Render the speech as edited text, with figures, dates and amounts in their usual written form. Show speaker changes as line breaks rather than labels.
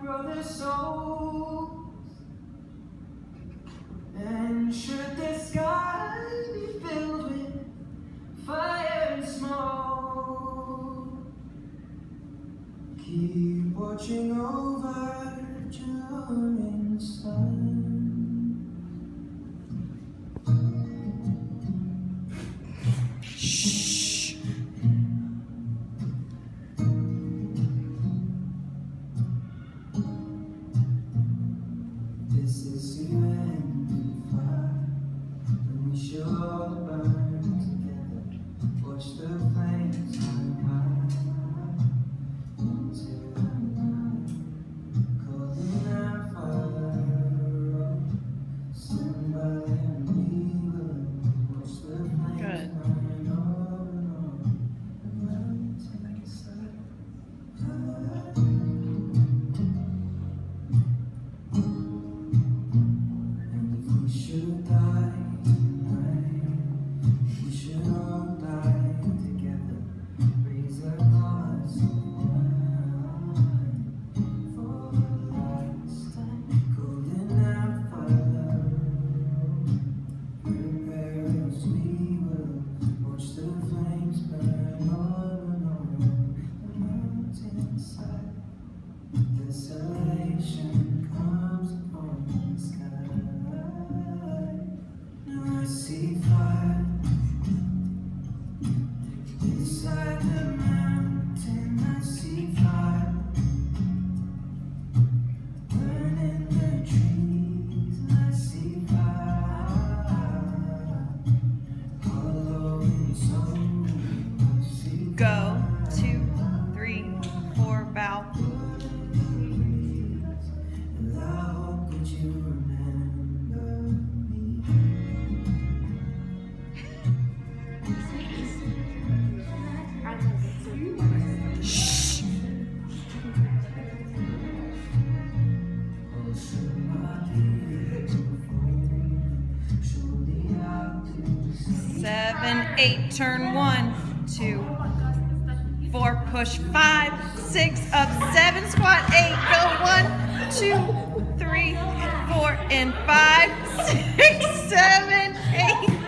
brother souls. And should the sky be filled with fire and smoke, keep watching over during the sun.
Shh.
This is the end of fire, and we shall all burn together. Watch the flames climb high into the night, calling our Father, stand by and we will watch the flames
Good.
burn on the mountainside. We should die tonight. We should all die together. Raise a glass of wine for the last time. Calling out Father, prepare as we will watch the flames burn on the mountainside. Desolation comes upon the sky. Now I see fire inside the mountain. I see fire burning the trees. I see fire following soul. I see
Go. 2, 3, 4, bow.
and I hope that you remember me.
Shh.
Also my beautiful, surely I'll do something.
7, 8, turn 1, 2, 4, push 5, 6, up 7, squat 8, go 1, 2, 3, 4, and 5, 6, 7, 8.